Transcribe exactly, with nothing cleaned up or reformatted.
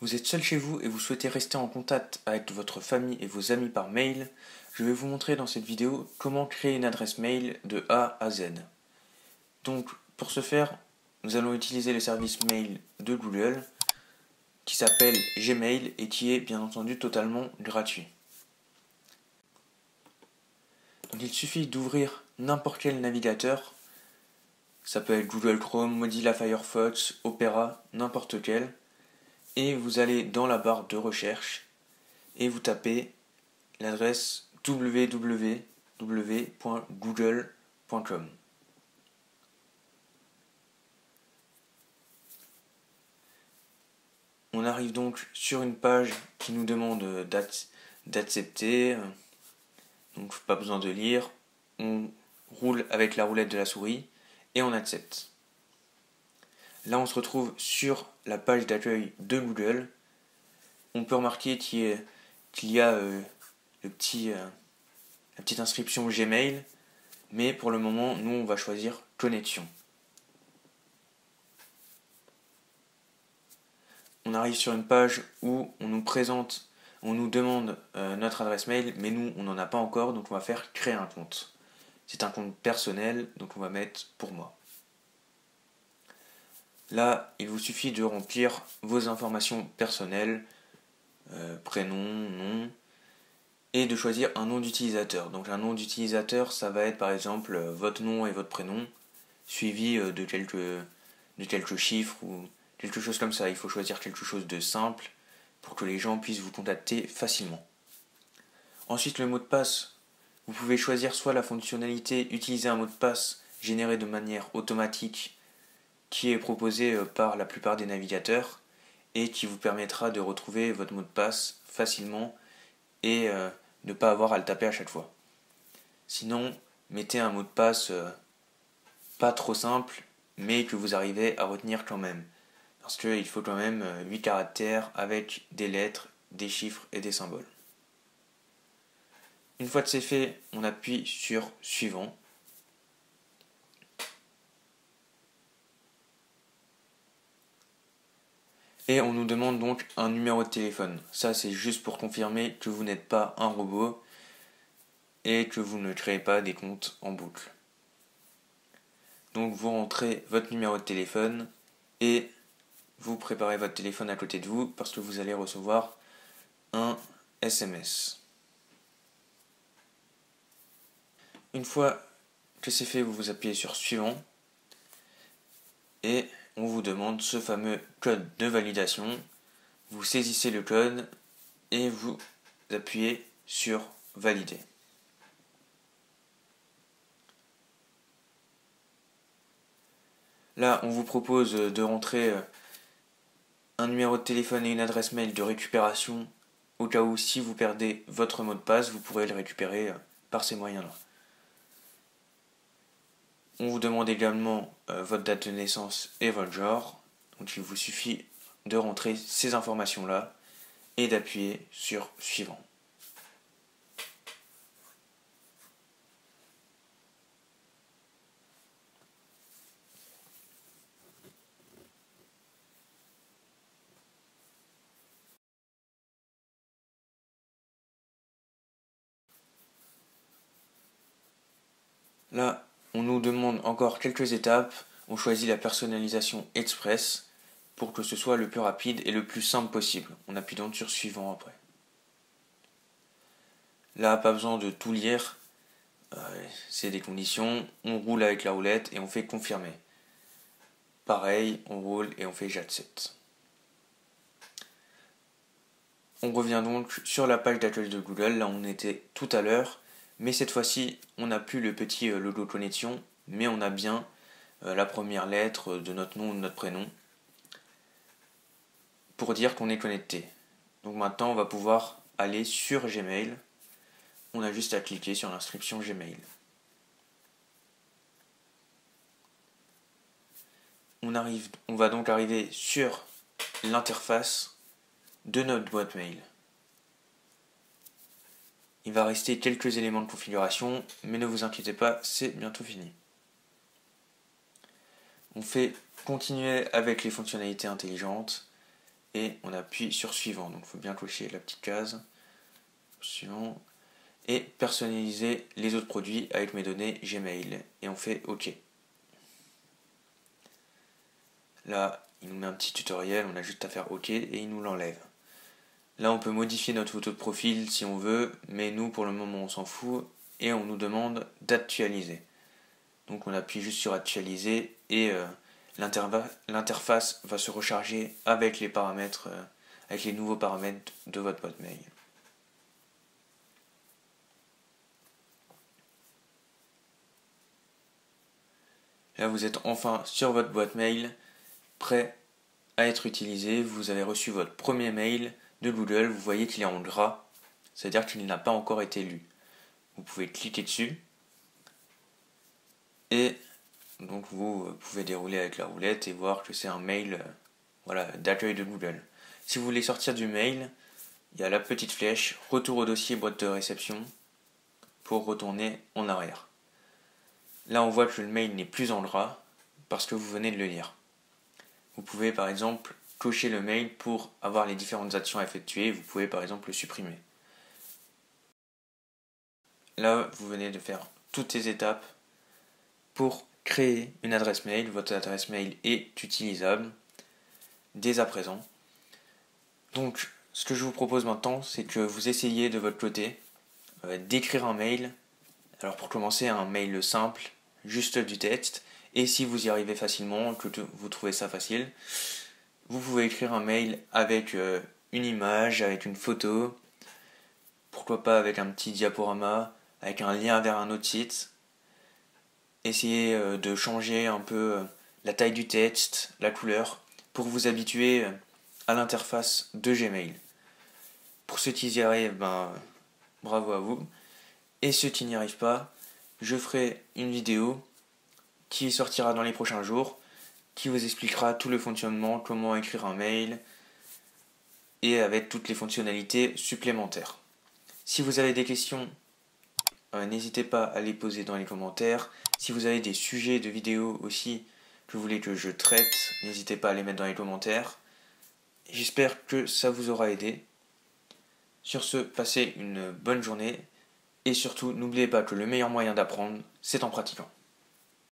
Vous êtes seul chez vous et vous souhaitez rester en contact avec votre famille et vos amis par mail, je vais vous montrer dans cette vidéo comment créer une adresse mail de A à Z. Donc pour ce faire, nous allons utiliser le service mail de Google qui s'appelle Gmail et qui est bien entendu totalement gratuit. Donc il suffit d'ouvrir n'importe quel navigateur, ça peut être Google Chrome, Mozilla Firefox, Opera, n'importe quel, et vous allez dans la barre de recherche et vous tapez l'adresse w w w point google point com. On arrive donc sur une page qui nous demande d'accepter, donc pas besoin de lire, on roule avec la roulette de la souris et on accepte. Là on se retrouve sur la page d'accueil de Google. On peut remarquer qu'il y a euh, le petit, euh, la petite inscription Gmail, mais pour le moment nous on va choisir connexion. On arrive sur une page où on nous présente, on nous demande euh, notre adresse mail, mais nous on n'en a pas encore, donc on va faire créer un compte. C'est un compte personnel, donc on va mettre pour moi. Là, il vous suffit de remplir vos informations personnelles, euh, prénom, nom, et de choisir un nom d'utilisateur. Donc un nom d'utilisateur, ça va être par exemple euh, votre nom et votre prénom, suivi euh, de, quelques, de quelques chiffres ou quelque chose comme ça. Il faut choisir quelque chose de simple pour que les gens puissent vous contacter facilement. Ensuite, le mot de passe, vous pouvez choisir soit la fonctionnalité utiliser un mot de passe généré de manière automatique qui est proposé par la plupart des navigateurs et qui vous permettra de retrouver votre mot de passe facilement et euh, ne pas avoir à le taper à chaque fois. Sinon, mettez un mot de passe euh, pas trop simple, mais que vous arrivez à retenir quand même. Parce qu'il faut quand même huit caractères avec des lettres, des chiffres et des symboles. Une fois que c'est fait, on appuie sur Suivant. Et on nous demande donc un numéro de téléphone. Ça, c'est juste pour confirmer que vous n'êtes pas un robot et que vous ne créez pas des comptes en boucle. Donc vous rentrez votre numéro de téléphone et vous préparez votre téléphone à côté de vous parce que vous allez recevoir un S M S. Une fois que c'est fait, vous vous appuyez sur Suivant et on vous demande ce fameux code de validation. Vous saisissez le code et vous appuyez sur Valider. Là, on vous propose de rentrer un numéro de téléphone et une adresse mail de récupération au cas où si vous perdez votre mot de passe, vous pourrez le récupérer par ces moyens-là. On vous demande également euh, votre date de naissance et votre genre. Donc il vous suffit de rentrer ces informations-là et d'appuyer sur Suivant. Là, on nous demande encore quelques étapes. On choisit la personnalisation express pour que ce soit le plus rapide et le plus simple possible. On appuie donc sur Suivant après. Là, pas besoin de tout lire. Euh, c'est des conditions. On roule avec la roulette et on fait confirmer. Pareil, on roule et on fait j'accepte. On revient donc sur la page d'accueil de Google. Là, on était tout à l'heure. Mais cette fois-ci, on n'a plus le petit logo connexion, mais on a bien euh, la première lettre de notre nom ou de notre prénom pour dire qu'on est connecté. Donc maintenant, on va pouvoir aller sur Gmail. On a juste à cliquer sur l'inscription Gmail. On, arrive, on va donc arriver sur l'interface de notre boîte mail. Il va rester quelques éléments de configuration, mais ne vous inquiétez pas, c'est bientôt fini. On fait continuer avec les fonctionnalités intelligentes et on appuie sur suivant. Donc il faut bien cocher la petite case. Suivant. Et personnaliser les autres produits avec mes données Gmail. Et on fait OK. Là, il nous met un petit tutoriel, on a juste à faire OK et il nous l'enlève. Là, on peut modifier notre photo de profil si on veut, mais nous, pour le moment, on s'en fout et on nous demande d'actualiser. Donc on appuie juste sur actualiser et euh, l'interface va se recharger avec les paramètres, euh, avec les nouveaux paramètres de votre boîte mail. Là, vous êtes enfin sur votre boîte mail, prêt à être utilisé. Vous avez reçu votre premier mail de Google, vous voyez qu'il est en gras, c'est-à-dire qu'il n'a pas encore été lu. Vous pouvez cliquer dessus et donc vous pouvez dérouler avec la roulette et voir que c'est un mail euh, voilà, d'accueil de Google. Si vous voulez sortir du mail, il y a la petite flèche retour au dossier boîte de réception pour retourner en arrière. Là on voit que le mail n'est plus en gras parce que vous venez de le lire. Vous pouvez par exemple cocher le mail pour avoir les différentes actions à effectuer. Vous pouvez par exemple le supprimer. Là vous venez de faire toutes ces étapes pour créer une adresse mail. Votre adresse mail est utilisable dès à présent. Donc ce que je vous propose maintenant, c'est que vous essayiez de votre côté euh, d'écrire un mail. Alors pour commencer, un mail simple, juste du texte. Et si vous y arrivez facilement, que vous trouvez ça facile, vous pouvez écrire un mail avec euh, une image, avec une photo, pourquoi pas avec un petit diaporama, avec un lien vers un autre site. Essayez euh, de changer un peu euh, la taille du texte, la couleur, pour vous habituer euh, à l'interface de Gmail. Pour ceux qui y arrivent, ben, bravo à vous. Et ceux qui n'y arrivent pas, je ferai une vidéo qui sortira dans les prochains jours, qui vous expliquera tout le fonctionnement, comment écrire un mail, et avec toutes les fonctionnalités supplémentaires. Si vous avez des questions, euh, n'hésitez pas à les poser dans les commentaires. Si vous avez des sujets de vidéos aussi que vous voulez que je traite, n'hésitez pas à les mettre dans les commentaires. J'espère que ça vous aura aidé. Sur ce, passez une bonne journée et surtout n'oubliez pas que le meilleur moyen d'apprendre, c'est en pratiquant.